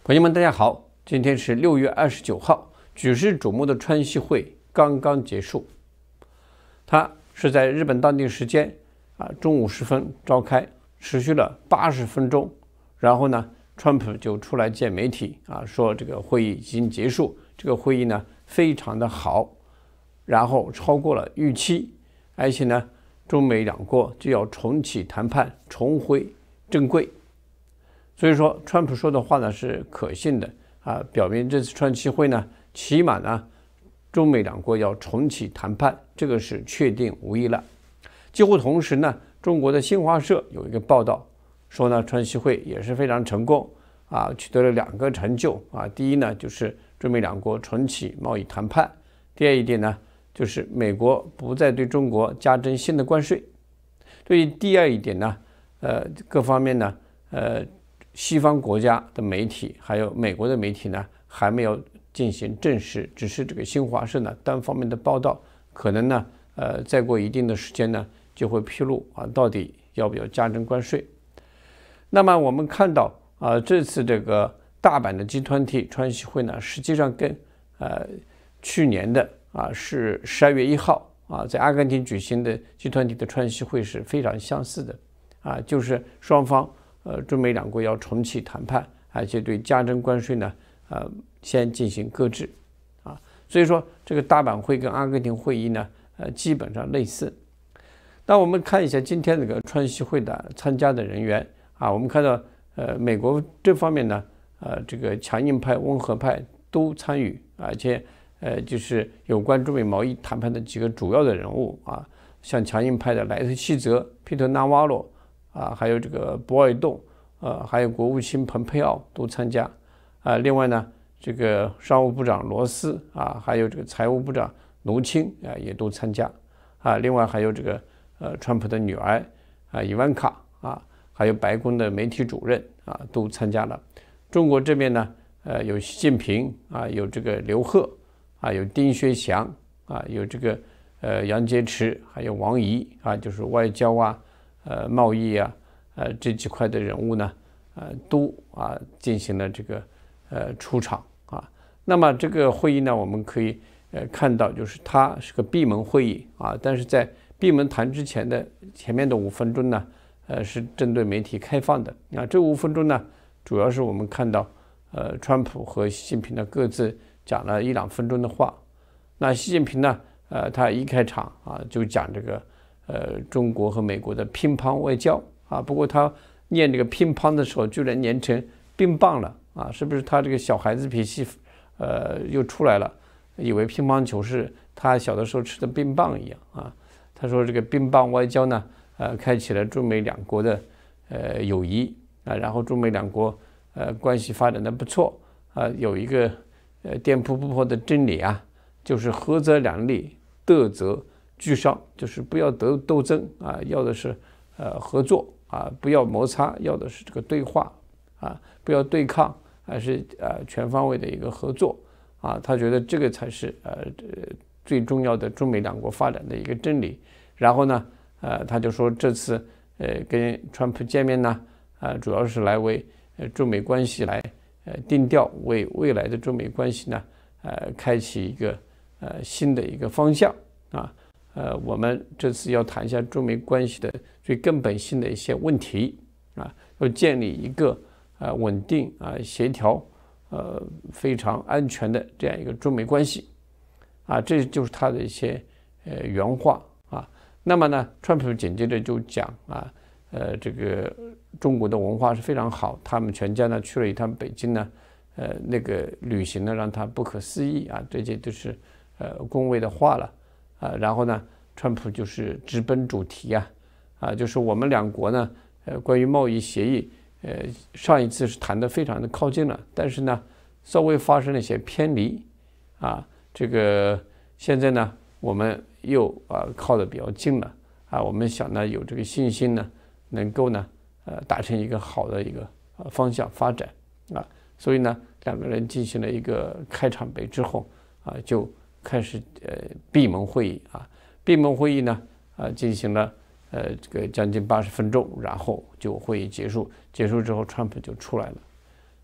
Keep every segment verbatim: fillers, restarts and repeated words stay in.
朋友们，大家好，今天是六月二十九号，举世瞩目的川西会刚刚结束。它是在日本当地时间啊中午时分召开，持续了八十分钟。然后呢，川普就出来见媒体啊，说这个会议已经结束，这个会议呢非常的好，然后超过了预期，而且呢，中美两国就要重启谈判，重回正轨。所以说，川普说的话呢是可信的啊，表明这次川西会呢，起码呢，中美两国要重启谈判，这个是确定无疑了。几乎同时呢，中国的新华社有一个报道说呢，川西会也是非常成功啊，取得了两个成就啊。第一呢，就是中美两国重启贸易谈判；第二一点呢，就是美国不再对中国加征新的关税。对于第二一点呢，呃，各方面呢，呃。西方国家的媒体还有美国的媒体呢，还没有进行证实，只是这个新华社呢单方面的报道，可能呢，呃，再过一定的时间呢，就会披露啊，到底要不要加征关税。那么我们看到啊，这次这个大阪的 G 二十 川西会呢，实际上跟呃去年的啊是十二月一号啊在阿根廷举行的 G 二十 的川西会是非常相似的啊，就是双方。呃，中美两国要重启谈判，而且对加征关税呢，呃，先进行搁置，啊，所以说这个大阪会跟阿根廷会议呢，呃，基本上类似。那我们看一下今天这个川西会的参加的人员啊，我们看到，呃，美国这方面呢，呃，这个强硬派、温和派都参与，而且，呃，就是有关中美贸易谈判的几个主要的人物啊，像强硬派的莱特希泽、皮特纳瓦罗。啊，还有这个博尔顿，呃，还有国务卿蓬佩奥都参加，啊，另外呢，这个商务部长罗斯啊，还有这个财务部长卢钦啊，也都参加，啊，另外还有这个呃，川普的女儿啊，伊万卡啊，还有白宫的媒体主任啊，都参加了。中国这边呢，呃，有习近平啊，有这个刘鹤啊，有丁薛祥啊，有这个呃杨洁篪，还有王毅啊，就是外交啊。呃，贸易啊，呃，这几块的人物呢，呃，都啊进行了这个呃出场啊。那么这个会议呢，我们可以呃看到，就是它是个闭门会议啊，但是在闭门谈之前的前面的五分钟呢，呃，是针对媒体开放的。啊，这五分钟呢，主要是我们看到，呃，川普和习近平呢各自讲了一两分钟的话。那习近平呢，呃，他一开场啊就讲这个。呃，中国和美国的乒乓外交啊，不过他念这个乒乓的时候，居然念成冰棒了啊！是不是他这个小孩子脾气，呃，又出来了？以为乒乓球是他小的时候吃的冰棒一样啊？他说这个冰棒外交呢，呃，开启了中美两国的呃友谊啊，然后中美两国呃关系发展的不错啊，有一个呃颠扑不破的真理啊，就是合则两利，得则。俱伤，就是不要斗斗争啊，要的是呃合作啊，不要摩擦，要的是这个对话啊，不要对抗，还是呃全方位的一个合作啊。他觉得这个才是呃最重要的中美两国发展的一个真理。然后呢，呃，他就说这次呃跟川普见面呢，呃，主要是来为呃中美关系来呃定调，为未来的中美关系呢呃开启一个呃新的一个方向啊。呃，我们这次要谈一下中美关系的最根本性的一些问题啊，要建立一个呃稳定啊、协调、呃非常安全的这样一个中美关系啊，这就是他的一些呃原话啊。那么呢，川普紧接着就讲啊，呃，这个中国的文化是非常好，他们全家呢去了一趟北京呢，呃，那个旅行呢让他不可思议啊，这些都是呃恭维的话了。啊，然后呢，川普就是直奔主题啊，啊，就是我们两国呢，呃，关于贸易协议，呃，上一次是谈得非常的靠近了，但是呢，稍微发生了一些偏离，啊，这个现在呢，我们又啊靠得比较近了，啊，我们想呢有这个信心呢，能够呢，呃，达成一个好的一个呃方向发展啊，所以呢，两个人进行了一个开场白之后啊，就。开始呃闭门会议啊，闭门会议呢啊进行了呃这个将近八十分钟，然后就会议结束。结束之后，川普就出来了。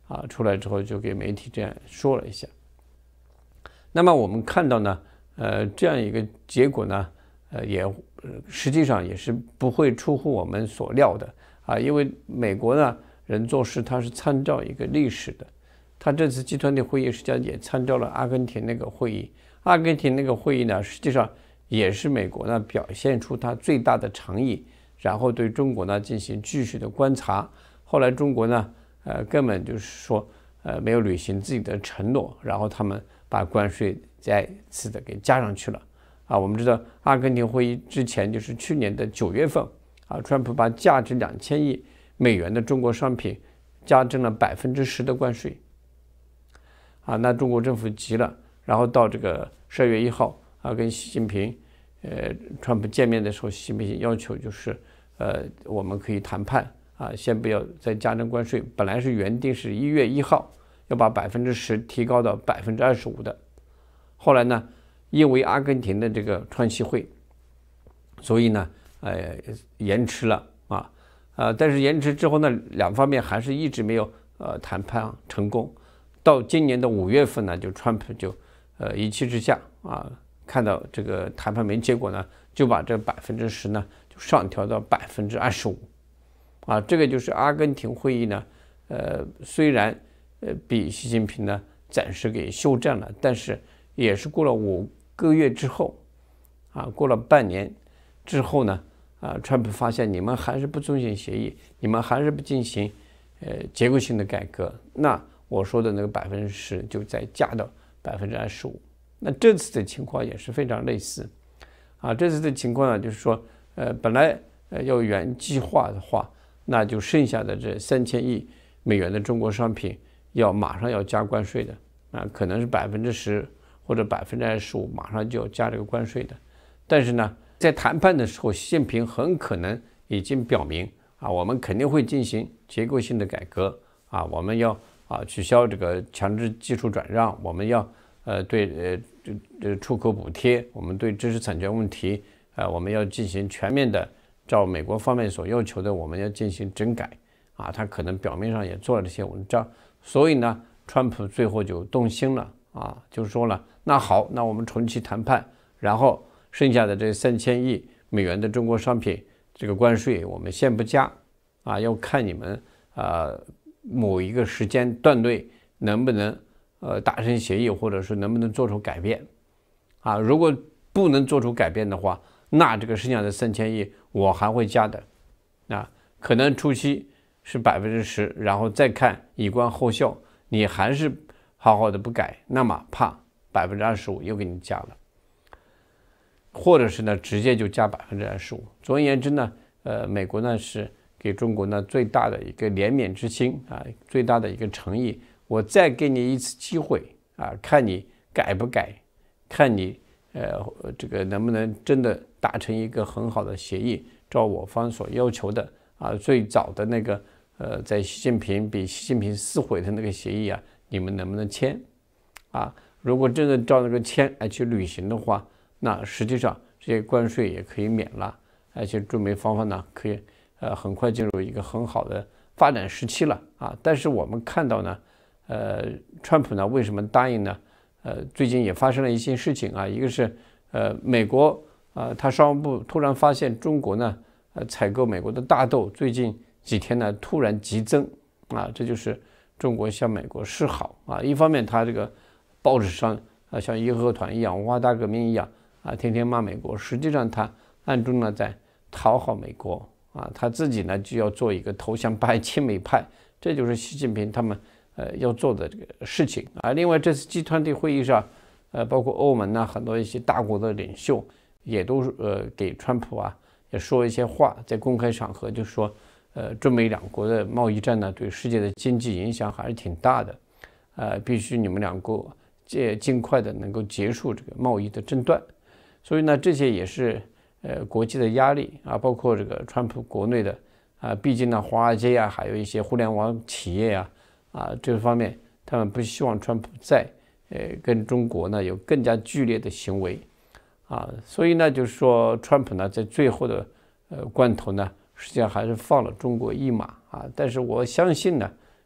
啊，出来之后就给媒体这样说了一下。那么我们看到呢，呃，这样一个结果呢，呃，也实际上也是不会出乎我们所料的啊，因为美国呢人做事他是参照一个历史的，他这次集团的会议实际上也参照了阿根廷那个会议，阿根廷那个会议呢，实际上也是美国呢表现出他最大的诚意，然后对中国呢进行继续的观察。后来中国呢，呃，根本就是说，呃，没有履行自己的承诺，然后他们把关税再次的给加上去了。啊，我们知道阿根廷会议之前就是去年的九月份，啊，川普把价值两千亿美元的中国商品加征了百分之十的关税。啊，那中国政府急了，然后到这个十二月一号啊，跟习近平，呃，川普见面的时候，习近平要求就是，呃，我们可以谈判啊，先不要再加征关税。本来是原定是一月一号要把百分之十提高到百分之二十五的，后来呢，因为阿根廷的这个川习会，所以呢，呃，延迟了啊，呃，但是延迟之后呢，两方面还是一直没有呃谈判成功。到今年的五月份呢，就川普就呃一气之下啊，看到这个谈判没结果呢，就把这百分之十呢就上调到百分之二十五，啊，这个就是阿根廷会议呢，呃，虽然呃比习近平呢暂时给休战了，但是也是过了五个月之后，啊，过了半年之后呢，啊，川普发现你们还是不遵循协议，你们还是不进行呃结构性的改革，那我说的那个百分之十就再加到百分之二十五。那这次的情况也是非常类似，啊，这次的情况呢，就是说，呃，本来呃要原计划的话，那就剩下的这三千亿美元的中国商品要马上要加关税的，啊，可能是百分之十或者百分之二十五，马上就要加这个关税的。但是呢，在谈判的时候，习近平很可能已经表明啊，我们肯定会进行结构性的改革啊，我们要。啊，取消这个强制技术转让，我们要呃对呃这这出口补贴，我们对知识产权问题，呃我们要进行全面的，照美国方面所要求的，我们要进行整改。啊，他可能表面上也做了这些文章，所以呢，川普最后就动心了啊，就说了，那好，那我们重启谈判，然后剩下的这三千亿美元的中国商品这个关税我们先不加，啊，要看你们啊。呃某一个时间段内能不能呃达成协议，或者是能不能做出改变啊？如果不能做出改变的话，那这个剩下的三千亿我还会加的啊，可能初期是百分之十，然后再看以观后效，你还是好好的不改，那么怕百分之二十五又给你加了，或者是呢直接就加百分之二十五。总而言之呢，呃，美国呢是。给中国呢最大的一个怜悯之心啊，最大的一个诚意，我再给你一次机会啊，看你改不改，看你呃这个能不能真的达成一个很好的协议，照我方所要求的啊，最早的那个呃在习近平比习近平撕毁的那个协议啊，你们能不能签啊？如果真的照那个签来去履行的话，那实际上这些关税也可以免了，而且中美双方呢可以。呃，很快进入一个很好的发展时期了啊！但是我们看到呢，呃，川普呢为什么答应呢？呃，最近也发生了一些事情啊，一个是呃，美国啊、呃，他商务部突然发现中国呢，呃，采购美国的大豆最近几天呢突然急增啊，这就是中国向美国示好啊。一方面，他这个报纸上啊，像义和团一样、文化大革命一样啊，天天骂美国，实际上他暗中呢在讨好美国。啊，他自己呢就要做一个投降派、亲美派，这就是习近平他们呃要做的这个事情啊。另外，这次集团体会议上，呃，包括欧盟呢，很多一些大国的领袖也都呃给川普啊也说一些话，在公开场合就说，呃，中美两国的贸易战呢对世界的经济影响还是挺大的，呃，必须你们两国尽尽快的能够结束这个贸易的争端。所以呢，这些也是。呃，国际的压力啊，包括这个川普国内的啊，毕竟呢，华尔街啊，还有一些互联网企业啊，啊，这方面他们不希望川普在呃跟中国呢有更加剧烈的行为啊，所以呢，就是说川普呢在最后的呃关头呢，实际上还是放了中国一马啊。但是我相信呢，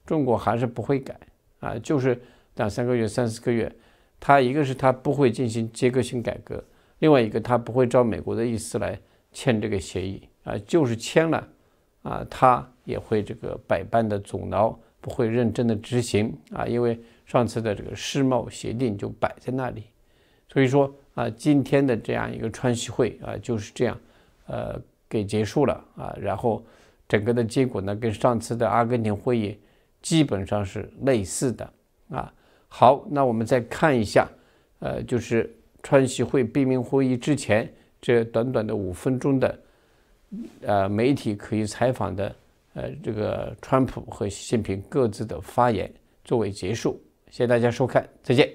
中国还是不会改啊，就是两三个月、三四个月，他一个是他不会进行结构性改革，另外一个他不会照美国的意思来签这个协议啊，就是签了啊，他也会这个百般的阻挠，不会认真的执行啊，因为上次的这个世贸协定就摆在那里，所以说啊，今天的这样一个川西会啊，就是这样，呃，给结束了啊，然后整个的结果呢，跟上次的阿根廷会议基本上是类似的啊。好，那我们再看一下，呃，就是川西会闭幕会议之前这短短的五分钟的，呃，媒体可以采访的，呃，这个川普和习近平各自的发言作为结束。谢谢大家收看，再见。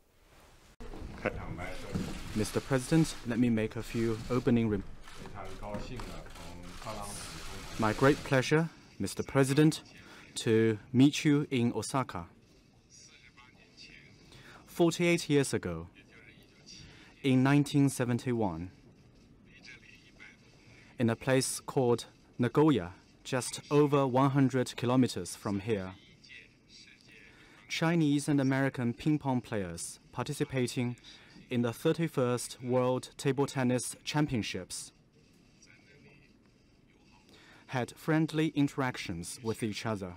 Mister President, let me make a few opening remarks. My great pleasure, Mister President, to meet you in Osaka. Forty-eight years ago, in nineteen seventy-one, in a place called Nagoya, just over one hundred kilometers from here, Chinese and American ping pong players participating in the thirty-first World Table Tennis Championships had friendly interactions with each other.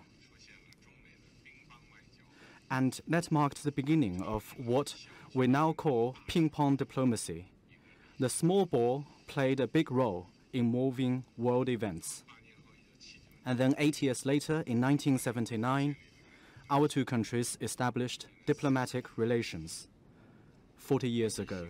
And that marked the beginning of what we now call ping-pong diplomacy. The small ball played a big role in moving world events. And then eight years later, in nineteen seventy-nine, our two countries established diplomatic relations. Forty years ago.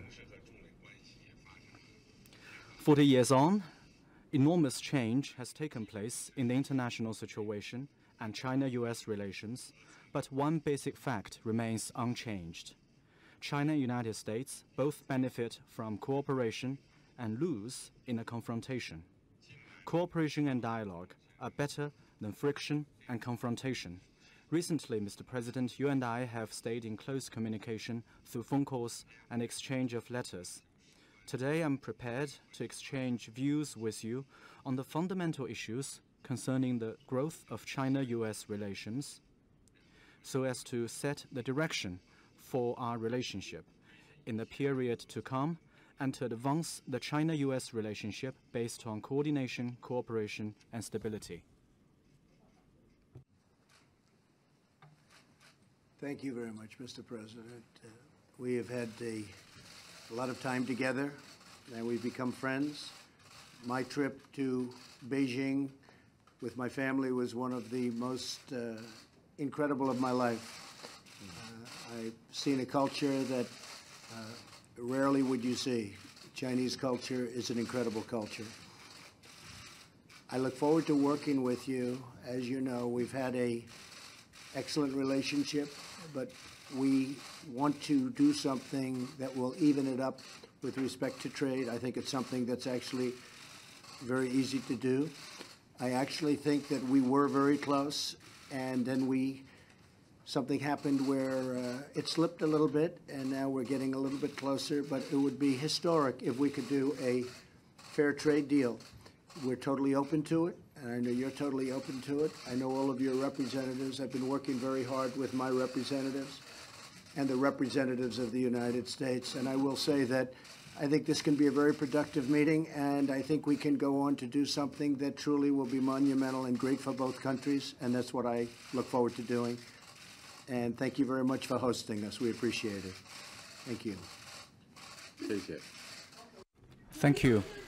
Forty years on, enormous change has taken place in the international situation and China-U S relations, but one basic fact remains unchanged. China and United States both benefit from cooperation and lose in a confrontation. Cooperation and dialogue are better than friction and confrontation. Recently, Mister President, you and I have stayed in close communication through phone calls and exchange of letters. Today, I'm prepared to exchange views with you on the fundamental issues concerning the growth of China-U S relations, so as to set the direction for our relationship in the period to come and to advance the China-U S relationship based on coordination, cooperation, and stability. Thank you very much, Mister President. Uh, we have had a, a lot of time together, and we've become friends. My trip to Beijing with my family was one of the most uh, incredible of my life. Uh, I've seen a culture that uh, rarely would you see. Chinese culture is an incredible culture. I look forward to working with you. As you know, we've had a excellent relationship, but we want to do something that will even it up with respect to trade. I think it's something that's actually very easy to do. I actually think that we were very close, and then we something happened where uh, it slipped a little bit, and now we're getting a little bit closer, but it would be historic if we could do a fair trade deal. We're totally open to it, and I know you're totally open to it. I know all of your representatives. I've been working very hard with my representatives and the representatives of the United States, and I will say that I think this can be a very productive meeting, and I think we can go on to do something that truly will be monumental and great for both countries, and that's what I look forward to doing. And thank you very much for hosting us. We appreciate it. Thank you. Thank you.